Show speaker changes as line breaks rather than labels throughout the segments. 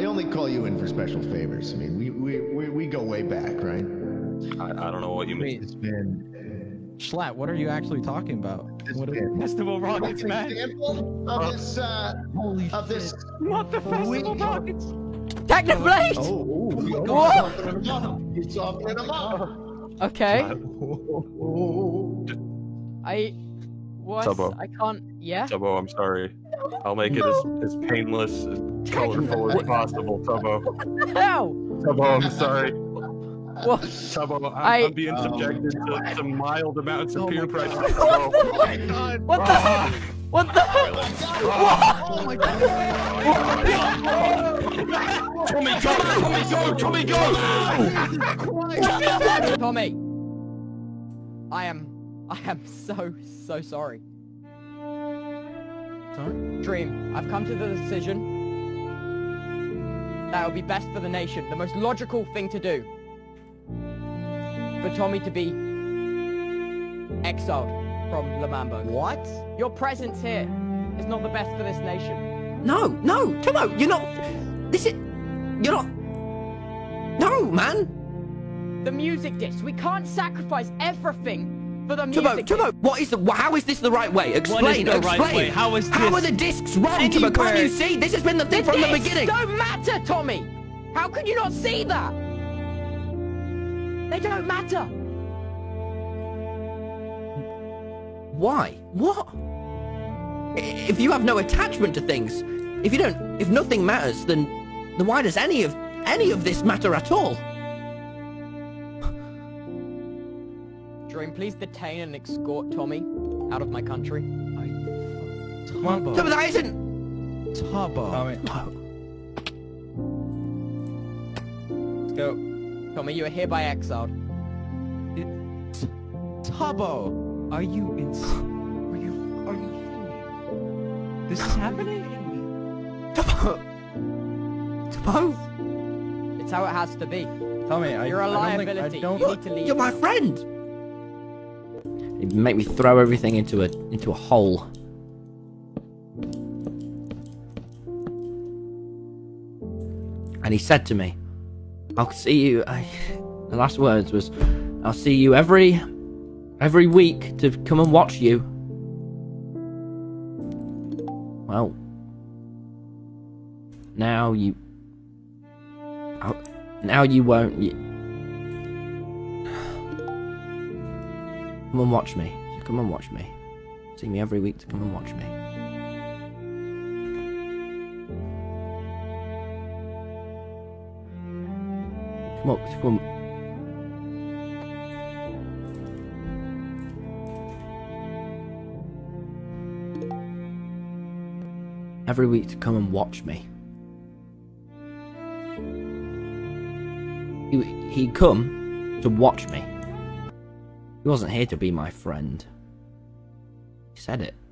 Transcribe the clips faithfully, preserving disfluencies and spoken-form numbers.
I only call you in for special favors. I mean, we we we, we go way back, right?
I, I don't know what you mean.
It's been
Schlatt, what are you actually talking about?
it's
What
been
Festival Rockets,
an
man.
example of this uh
Holy
of this.
What the Festival
We-
Rockets?
Technoblade!
Oh, oh, oh,
What?
softening him up. He's softening him up.
Okay.
Oh,
I. What?
Tubbo.
I can't. Yeah?
Tubbo, I'm sorry. I'll make it as, as painless and colorful as possible, Tubbo.
No!
Tubbo, I'm sorry.
What?
Tubbo, I'm,
I-
I'm being subjected to some mild amounts of
Oh
peer
my
pressure.
God.
Tubbo.
oh my God!
What the? What the?
Oh my God!
Tommy, go! Tommy, go! Tommy, go!
Tommy! I am. I am so, so sorry.
Sorry?
Dream, I've come to the decision that it would be best for the nation, the most logical thing to do, for Tommy to be exiled from Lamambo.
What?
Your presence here is not the best for this nation.
No, no, Tubbo, you're not. This is. You're not. No, man.
The music disc, we can't sacrifice everything for the
Tubbo,
music disc.
Tubbo, what is the? How is this the right way? Explain.
What is the
explain.
right way? How is
How
this
are the discs wrong, Tubbo? Can't
anywhere?
you see? This has been the thing
The
from the
discs
beginning.
don't matter, Tommy! How could you not see that? They don't matter.
Why? What? I- If you have no attachment to things, if you don't, if nothing matters, then, then why does any of any of this matter at all?
Dream, please detain and escort Tommy out of my country.
Tubbo.
Tubbo, that isn't.
Tubbo.
Tommy. Let's go.
Tommy, you are hereby exiled.
Tubbo.
Are you in? Are you? Are you? This is happening?
Tubbo. Tubbo.
It's how it has to be.
Tommy, I,
You're a
I don't think-
liability.
I don't.
You need to leave.
You're my friend. You make me throw everything into a into a hole. And he said to me, "I'll see you." I, the last words was, "I'll see you every every week to come and watch you." Well, now you. I'll, now you won't. You, Come and watch me. Come and watch me. See me every week to come and watch me. Come on, come on. Every week to come and watch me. He, he'd come to watch me. He wasn't here to be my friend. He said it.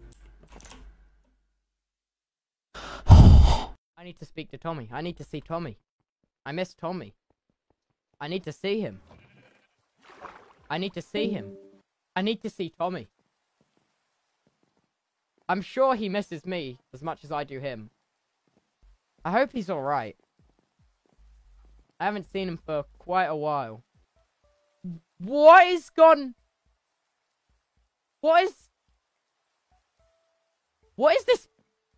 I need to speak to Tommy. I need to see Tommy. I miss Tommy. I need to see him. I need to see him. I need to see Tommy. I'm sure he misses me as much as I do him. I hope he's alright. I haven't seen him for quite a while. What is gone? What is... What is this?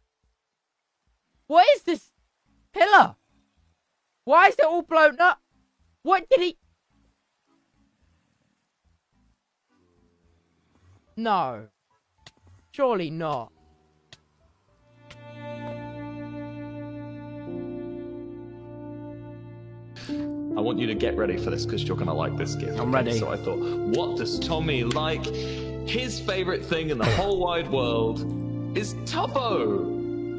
What is this pillar? Why is it all blown up? What did he... No. Surely not.
I want you to get ready for this because you're gonna like this gift.
I'm
okay?
ready.
So I thought, what does Tommy like? His favorite thing in the whole wide world is Tubbo.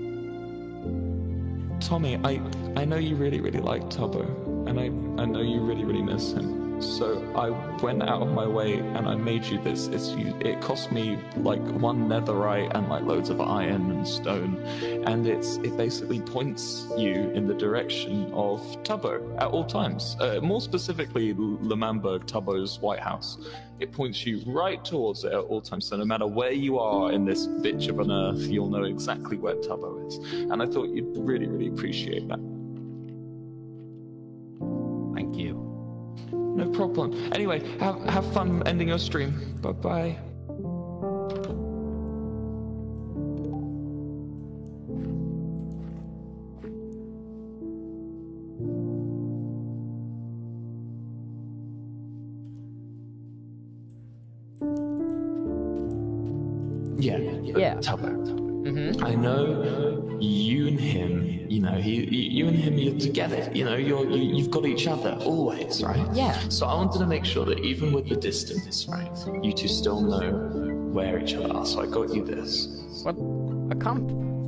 Tommy, I I know you really really like Tubbo, and I I know you really really miss him. So I went out of my way and I made you this. It's you, it cost me like one netherite and like loads of iron and stone, and it's it basically points you in the direction of Tubbo at all times. Uh, more specifically, Lamamberg, Tubbo's White House. It points you right towards it at all times. So no matter where you are in this bitch of an earth, you'll know exactly where Tubbo is. And I thought you'd really really appreciate that. no problem. Anyway, have have fun ending your stream. Bye bye. Yeah,
Yeah.
Tubbo.
Mm-hmm.
I know you and him. You know, he, you and him, you're together. You know, you're you, you've got each other always, right?
Yeah.
So I wanted to make sure that even with the distance, right, you two still know where each other are. So I got you this.
What? I can't.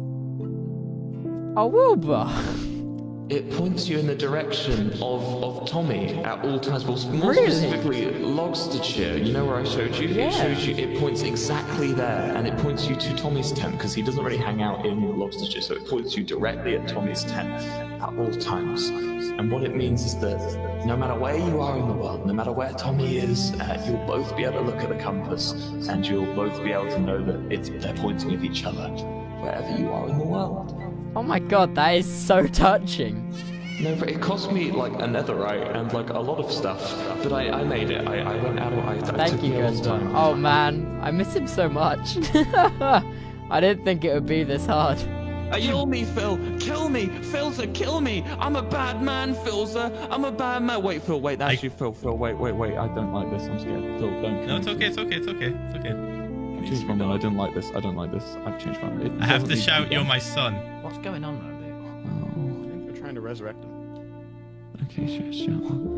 A Wilbur.
It points you in the direction of, of Tommy at all times. Well, more
Really?
specifically, Logstershire. You know where I showed you?
Yeah.
It shows you. It points exactly there, and it points you to Tommy's tent because he doesn't really hang out in Logstershire, so it points you directly at Tommy's tent at all times. And what it means is that no matter where you are in the world, no matter where Tommy is, uh, you'll both be able to look at the compass, and you'll both be able to know that it's they're pointing at each other wherever you are in the world.
Oh my god, that is so touching.
No, but it cost me like a netherite and like a lot of stuff, but I, I made it. I, I went out. I, I
Thank
took
you,
me a long
Guzman.
time.
Oh man, I miss him so much. I didn't think it would be this hard.
Kill me, Phil! Kill me! Philza, kill me! I'm a bad man, Philza! I'm a bad man! Wait, Phil, wait, actually, Phil, Phil, wait, wait, wait, I don't like this, I'm scared. Phil, don't.
No, it's okay, it's okay, it's okay, it's okay.
I've changed my mind, I didn't like this, I don't like this, I've changed my mind.
I have to shout, you're my son.
What's going on, Randy?
Oh,
I think they're trying to resurrect him.
okay, shout, shout,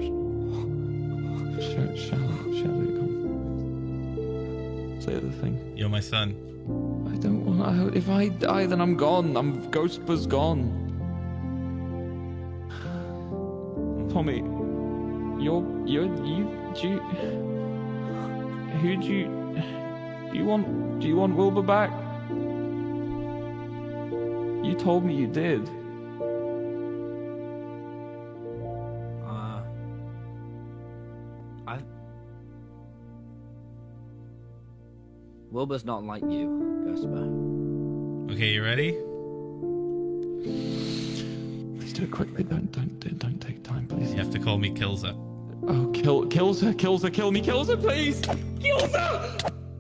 shout, shout, shout it, come. Say the thing.
You're my son.
I don't want to, if I die, then I'm gone, I'm, Ghostbuzz gone. Tommy, you're, you're, you, do you, who do you, do you want, do you want Wilbur back? You told me you did.
Uh, I. Wilbur's not like you, Ghostbear.
Okay, you ready?
Please do it quickly, don't, don't, don't, don't take time, please.
You have to call me Kilza.
Oh, kill, kills her, kills her, kill me, kills her, please! Kills her!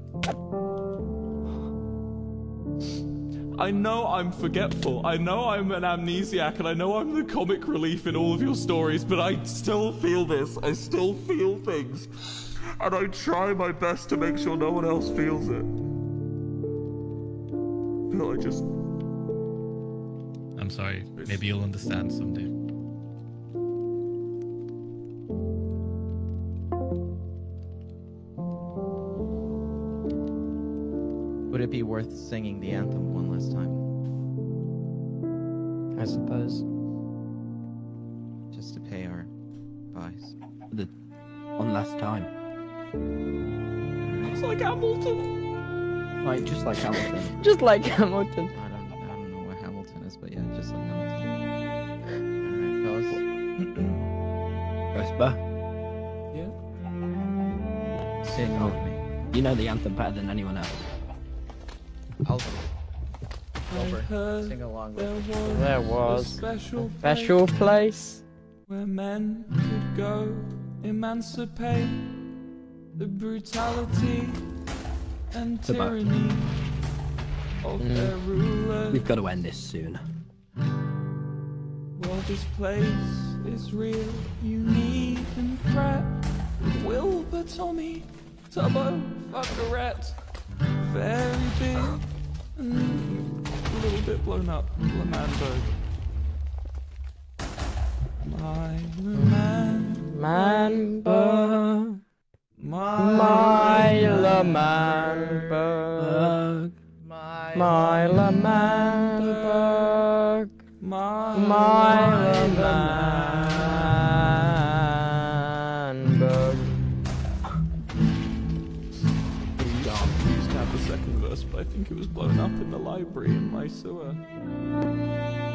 I know I'm forgetful, I know I'm an amnesiac, and I know I'm the comic relief in all of your stories, but I still feel this, I still feel things. And I try my best to make sure no one else feels it. Phil, I just...
I'm sorry. Maybe you'll understand someday.
Would it be worth singing the anthem one last time?
I suppose.
Just to pay our buys.
The one last time.
It's like Hamilton.
Like, just like Hamilton.
Just like Hamilton.
I don't, I don't know where Hamilton is, but yeah, just like Hamilton. Alright, fellas.
Ghostbear,
Sing
Oh.
with me.
you know the anthem better than anyone else.
I'll Wilbur, sing along with me.
There was
a special,
special place.
where men could go emancipate the brutality and
Goodbye.
tyranny of
Mm.
their rulers.
We've got to end this soon.
Well, this place is real, unique and fret. Wilbur, Tommy, Tubbo, Fuckerette, very big and a little bit blown up, Lamanberg. My Laman,
Manberg.
my,
My Lamanberg.
My,
My Lamanberg.
my,
My Lamanberg.
used to have the second verse, but I think it was blown up in the library in my sewer.